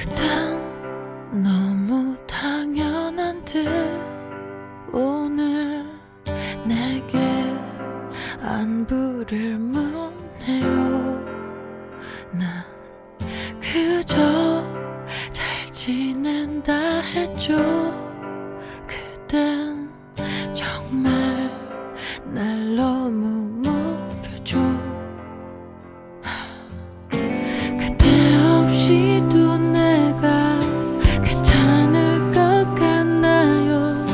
그땐 너무 당연한 듯 오늘 내게 안부를 묻네요. 난 그저 잘 지낸다 했죠. 그댄 정말 날 너무 모르죠. 그대 없이도 내가 괜찮을 것 같나요?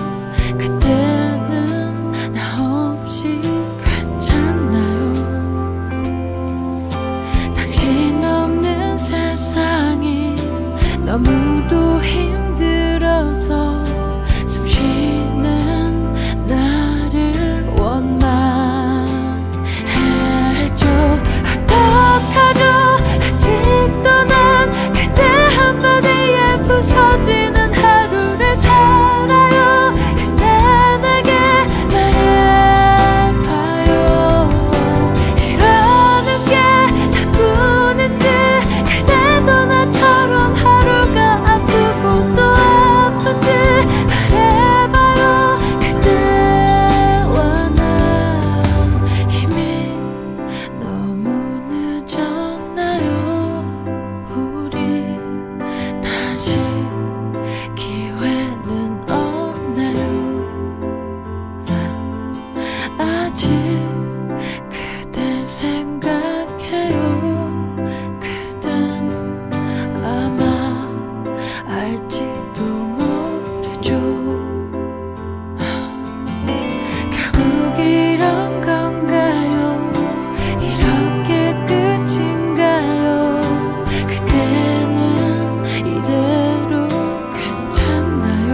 그대는 나 없이 괜찮나요? 당신 없는 세상이 너무도 힘들어서 숨 쉬는 나를 원망했죠. 어떡하죠? 아직도 난 그대 한마디에 부서지는 하루를 살아요. 그대 내게 말해봐요. 이러는 게 나뿐인지 그대도 나처럼 하루가 아프고 또 아픈지 말해봐요. 그대와 난 이미 너무 늦었나요? 우리 다시 기회는 없나요? 난 아직 그댈 생각해요. 그댄 아마 알지도 모르죠. 결국 이런 건가요? 이렇게 끝인가요? 그대는 이대로 괜찮나요?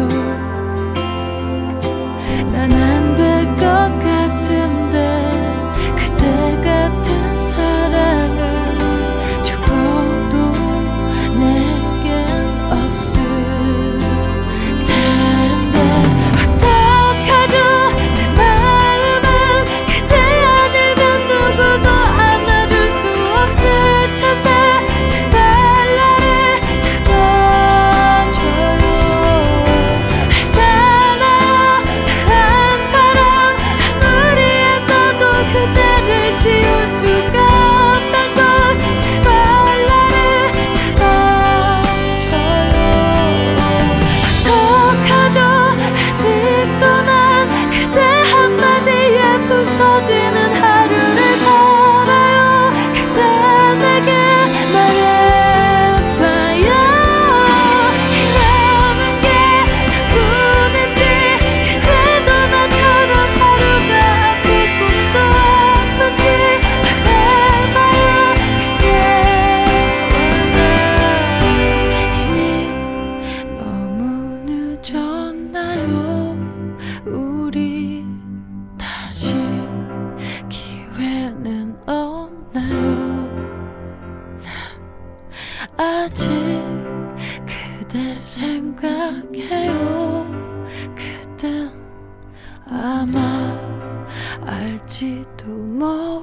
난 안 될 것 같은데 그대 같은 사랑은 죽어도 내겐 없을 텐데. 어떡하죠? 내 마음은 그대 아니면 누구도 안아줄 수 없을 텐데. 제발 나를 잡아줘요. 알잖아요, 다른 사람 아무리 애써도 그대를 지울 수가 없단 걸. 제발 나를 잡아줘요. 어떡하죠? 아직도 난 그대 한마디에 부서지는 하루를 살아요. 그대 내게 말해봐요. 이러는 게 나뿐인지 그대도 나처럼 하루가 아프고 또 아픈지 말해봐요. 그대와 난 이미 너무 늦었나요? 우리 다시 기회는 없나요? 난 아직 그댈 생각해요. 그댄 아마 알지도 모르죠.